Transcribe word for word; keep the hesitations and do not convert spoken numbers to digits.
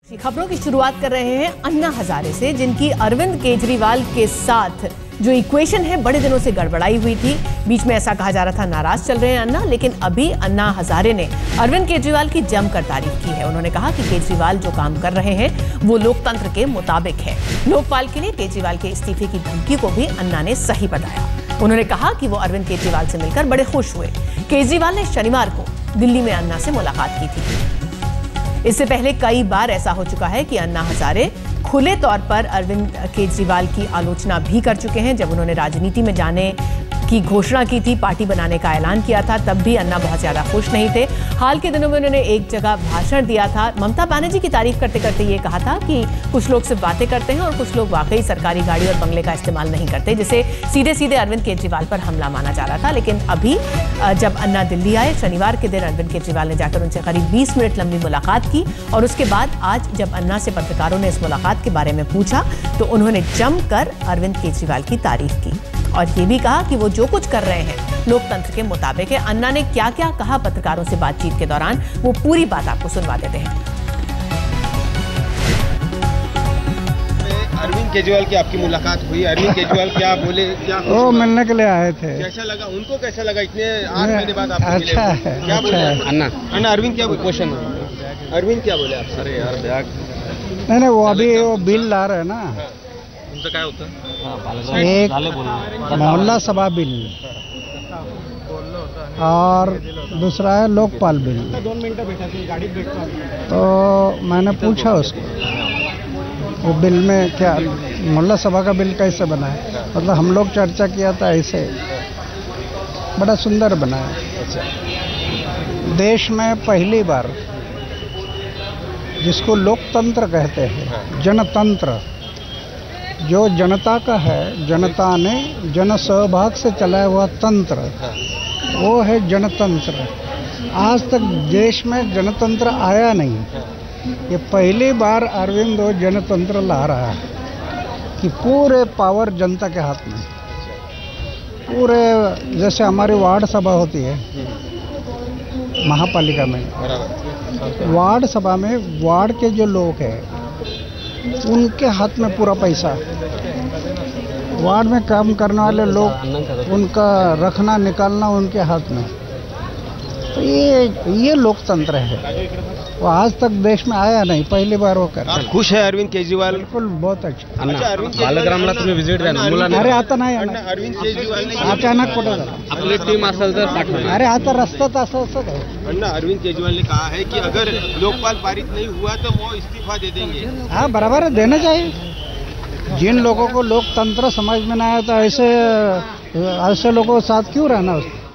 खबरों की शुरुआत कर रहे हैं अन्ना हजारे से, जिनकी अरविंद केजरीवाल के साथ जो इक्वेशन है बड़े दिनों से गड़बड़ाई हुई थी। बीच में ऐसा कहा जा रहा था नाराज चल रहे हैं अन्ना, लेकिन अभी अन्ना हजारे ने अरविंद केजरीवाल की जमकर तारीफ की है। उन्होंने कहा कि केजरीवाल जो काम कर रहे हैं वो लोकतंत्र के मुताबिक है। लोकपाल के लिए केजरीवाल के इस्तीफे की धमकी को भी अन्ना ने सही बताया। उन्होंने कहा कि वो अरविंद केजरीवाल से मिलकर बड़े खुश हुए। केजरीवाल ने शनिवार को दिल्ली में अन्ना से मुलाकात की थी। इससे पहले कई बार ऐसा हो चुका है कि अन्ना हजारे खुले तौर पर अरविंद केजरीवाल की आलोचना भी कर चुके हैं। जब उन्होंने राजनीति में जाने की घोषणा की थी, पार्टी बनाने का ऐलान किया था, तब भी अन्ना बहुत ज्यादा खुश नहीं थे। हाल के दिनों में उन्होंने एक जगह भाषण दिया था, ममता बनर्जी की तारीफ करते करते ये कहा था कि कुछ लोग सिर्फ बातें करते हैं और कुछ लोग वाकई सरकारी गाड़ी और बंगले का इस्तेमाल नहीं करते, जिसे सीधे सीधे अरविंद केजरीवाल पर हमला माना जा रहा था। लेकिन अभी जब अन्ना दिल्ली आए, शनिवार के दिन अरविंद केजरीवाल ने जाकर उनसे करीब बीस मिनट लंबी मुलाकात की और उसके बाद आज जब अन्ना से पत्रकारों ने इस मुलाकात के बारे में पूछा तो उन्होंने जमकर अरविंद केजरीवाल की तारीफ की और ये भी कहा कि वो जो कुछ कर रहे हैं लोकतंत्र के मुताबिक है। अन्ना ने क्या क्या कहा पत्रकारों से बातचीत के दौरान, वो पूरी बात आपको सुनवा देते हैं। अरविंद केजरीवाल की आपकी मुलाकात हुई, अरविंद केजरीवाल क्या बोले, क्या वो मिलने के लिए आए थे? कैसा लगा उनको, कैसा लगा इतने आठ महीने बाद आपको मिले? अच्छा है, क्या बोले अन्ना? अन्ना अरविंद क्या बोले? क्वेश्चन अरविंद क्या बोले आप? अरे यार बैग नहीं नहीं, वो अभी वो बिल ला रहे हैं ना, उनका क्या होता है? एक मोहल्ला सभा बिल और दूसरा है लोकपाल बिल। तो मैंने पूछा उसको वो बिल में क्या मोहल्ला सभा का बिल कैसे बना है, मतलब हम लोग चर्चा किया था ऐसे, बड़ा सुंदर बना है। देश में पहली बार जिसको लोकतंत्र कहते हैं, जनतंत्र, जो जनता का है, जनता ने जन सहभाग से चलाया हुआ तंत्र, वो है जनतंत्र। आज तक देश में जनतंत्र आया नहीं, ये पहली बार अरविंद वो जनतंत्र ला रहा है कि पूरे पावर जनता के हाथ में, पूरे जैसे हमारी वार्ड सभा होती है महापालिका में, वार्ड सभा में वार्ड के जो लोग हैं उनके हाथ में पूरा पैसा, वार्ड में काम करने वाले लोग उनका रखना निकालना उनके हाथ में। तो ये ये लोकतंत्र है, वो आज तक देश में आया नहीं, पहली बार वो कर। खुश है अरविंद केजरीवाल? बिल्कुल, बहुत अच्छा। बालग्रामला तुम्ही विजिट द्या? अरे आता नाही, अरविंद केजरीवाल अचानक कुठं झालं? आपली टीम असेल तर पाठवा। अरे आता रस्त्यात असं असं आहे। अन्ना अरविंद केजरीवाल ने कहा है कि अगर लोकपाल पारित नहीं हुआ तो वो इस्तीफा दे देंगे। हाँ बराबर है, देना चाहिए। जिन लोगों को लोकतंत्र समझ में ना आया तो ऐसे ऐसे लोगों के साथ क्यों रहना उसको?